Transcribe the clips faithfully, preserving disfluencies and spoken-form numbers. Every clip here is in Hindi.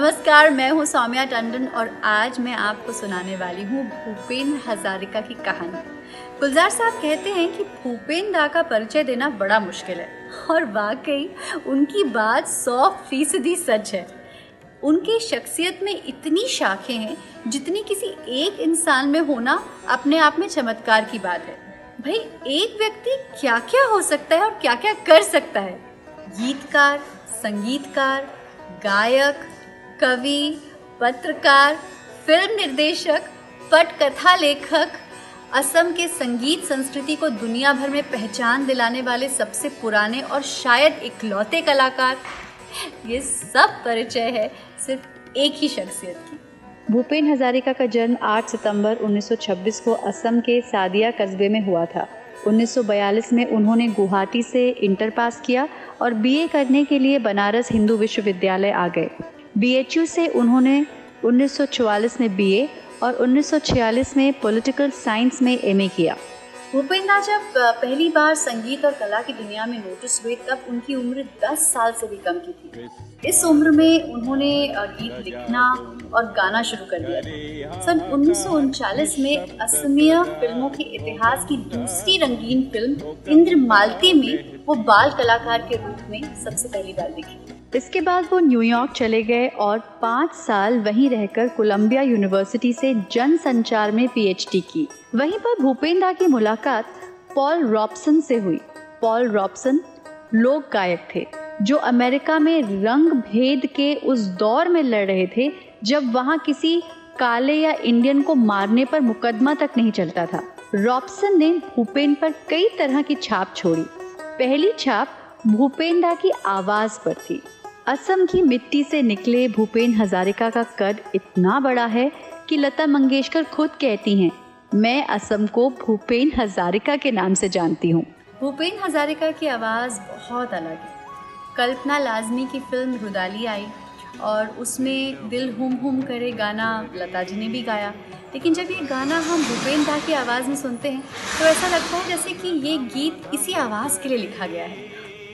नमस्कार, मैं हूँ सौम्या टंडन और आज मैं आपको सुनाने वाली हूँ भूपेन हजारिका की कहानी। गुलजार साहब कहते हैं कि भूपेन दा का परिचय देना बड़ा मुश्किल है और वाकई उनकी बात सौ फीसदी सच है। उनकी शख्सियत में इतनी शाखें हैं जितनी किसी एक इंसान में होना अपने आप में चमत्कार की बात है। भाई, एक व्यक्ति क्या क्या हो सकता है और क्या क्या कर सकता है। गीतकार, संगीतकार, गायक, कवि, पत्रकार, फिल्म निर्देशक, पटकथा लेखक, असम के संगीत संस्कृति को दुनिया भर में पहचान दिलाने वाले सबसे पुराने और शायद इकलौते कलाकार। ये सब परिचय है सिर्फ एक ही शख्सियत की। भूपेन हजारिका का जन्म आठ सितंबर उन्नीस सौ छब्बीस को असम के सादिया कस्बे में हुआ था। उन्नीस सौ बयालीस में उन्होंने गुवाहाटी से इंटर पास किया और बीए करने के लिए बनारस हिंदू विश्वविद्यालय आ गए। बीएचयू से उन्होंने उन्नीस सौ चौवालीस में बीए और उन्नीस सौ छियालीस में पॉलिटिकल साइंस में एमए किया। भूपेन दा जब पहली बार संगीत और कला की दुनिया में नोटिस हुए तब उनकी उम्र दस साल से भी कम की थी। इस उम्र में उन्होंने गीत लिखना और गाना शुरू कर दिया। सन उन्नीस सौ उनचालीस में असमिया फिल्मों के इतिहास की दूसरी रंगीन फिल्म इंद्र मालती में वो बाल कलाकार के रूप में सबसे पहली बार दिखी। इसके बाद वो न्यूयॉर्क चले गए और पाँच साल वहीं रहकर कोलंबिया यूनिवर्सिटी से जनसंचार में पीएचडी की। वहीं पर भूपेन दा की मुलाकात पॉल रॉबसन से हुई। पॉल रॉबसन लोक गायक थे जो अमेरिका में रंग भेद के उस दौर में लड़ रहे थे जब वहाँ किसी काले या इंडियन को मारने पर मुकदमा तक नहीं चलता था। रॉबसन ने भूपेन पर कई तरह की छाप छोड़ी। पहली छाप भूपेन दा की आवाज़ पर थी। असम की मिट्टी से निकले भूपेन हजारिका का कद इतना बड़ा है कि लता मंगेशकर खुद कहती हैं, मैं असम को भूपेन हजारिका के नाम से जानती हूँ। भूपेन हजारिका की आवाज़ बहुत अलग है। कल्पना लाजमी की फिल्म रुदाली आई और उसमें दिल हुम हुम करे गाना लता जी ने भी गाया, लेकिन जब ये गाना हम भूपेन दा की आवाज़ में सुनते हैं तो ऐसा लगता है जैसे कि ये गीत इसी आवाज़ के लिए लिखा गया है।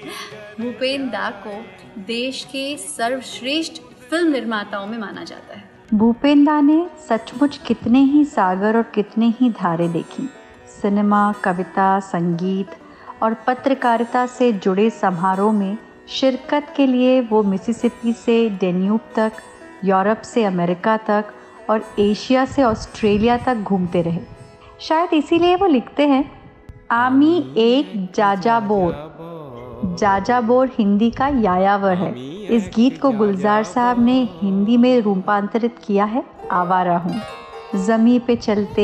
भूपेन दा को देश के सर्वश्रेष्ठ फिल्म निर्माताओं में माना जाता है। भूपेन दा ने सचमुच कितने ही सागर और कितने ही धारे देखी। सिनेमा, कविता, संगीत और पत्रकारिता से जुड़े समारोह में शिरकत के लिए वो मिसिसिपी से डेन्यूब तक, यूरोप से अमेरिका तक और एशिया से ऑस्ट्रेलिया तक घूमते रहे। शायद इसीलिए वो लिखते हैं, आमी एक जाजाबोर। जाजाबोर हिंदी का यायावर है। इस गीत को गुलजार साहब ने हिंदी में रूपांतरित किया है, आवारा हूँ। ज़मीं पे चलते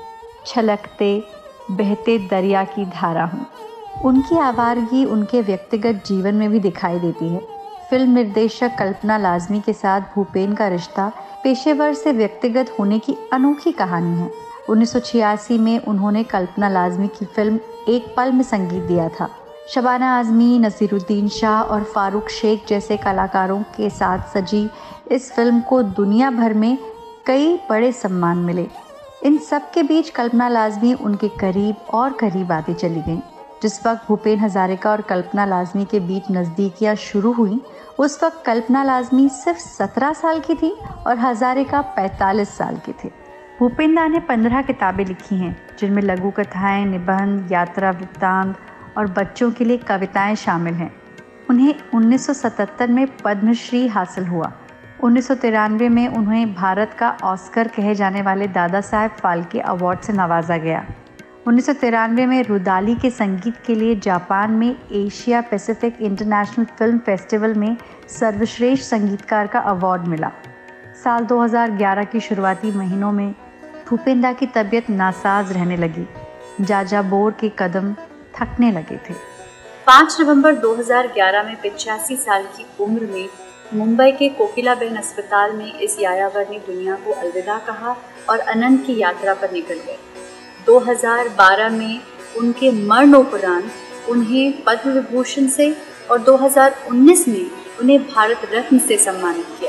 छलकते बहते दरिया की धारा हूँ। उनकी आवारगी उनके व्यक्तिगत जीवन में भी दिखाई देती है। फिल्म निर्देशक कल्पना लाजमी के साथ भूपेन का रिश्ता पेशेवर से व्यक्तिगत होने की अनोखी कहानी है। उन्नीस सौ छियासी में उन्होंने कल्पना लाजमी की फिल्म एक पल में संगीत दिया था। शबाना आज़मी, नसीरुद्दीन शाह और फारूक शेख जैसे कलाकारों के साथ सजी इस फिल्म को दुनिया भर में कई बड़े सम्मान मिले। इन सब के बीच कल्पना लाजमी उनके करीब और करीब आती चली गईं। जिस वक्त भूपेन हजारिका और कल्पना लाजमी के बीच नज़दीकियाँ शुरू हुई उस वक्त कल्पना लाजमी सिर्फ सत्रह साल की थी और हजारिका पैंतालीस साल के थे। भूपेन दा ने पंद्रह किताबें लिखी हैं जिनमें लघु कथाएँ, निबंध, यात्रा वृत्तांत और बच्चों के लिए कविताएं शामिल हैं। उन्हें उन्नीस सौ सतहत्तर में पद्मश्री हासिल हुआ। उन्नीस सौ तिरानवे में उन्हें भारत का ऑस्कर कहे जाने वाले दादा साहेब फाल्के अवार्ड से नवाजा गया। उन्नीस सौ तिरानवे में रुदाली के संगीत के लिए जापान में Asia Pacific international film festival में सर्वश्रेष्ठ संगीतकार का अवार्ड मिला। साल दो हज़ार ग्यारह की शुरुआती महीनों में भूपेन दा की तबीयत नासाज रहने लगी। जाजाबोर के कदम थकने लगे थे। पाँच नवंबर दो हज़ार ग्यारह में पचासी साल की उम्र में मुंबई के कोकिलाबेन अस्पताल में इस यायावर ने दुनिया को अलविदा कहा और अनंत की यात्रा पर निकल गए। दो हज़ार बारह में उनके मरणोपरांत उन्हें पद्म विभूषण से और दो हज़ार उन्नीस में उन्हें भारत रत्न से सम्मानित किया।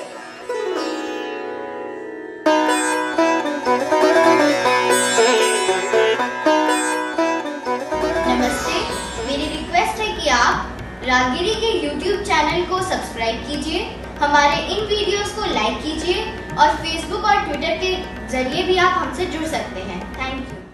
नमस्ते, मेरी रिक्वेस्ट है कि आप रागगिरी के यूट्यूब चैनल को सब्सक्राइब कीजिए, हमारे इन वीडियोस को लाइक कीजिए और फेसबुक और ट्विटर के जरिए भी आप हमसे जुड़ सकते हैं। Thank you.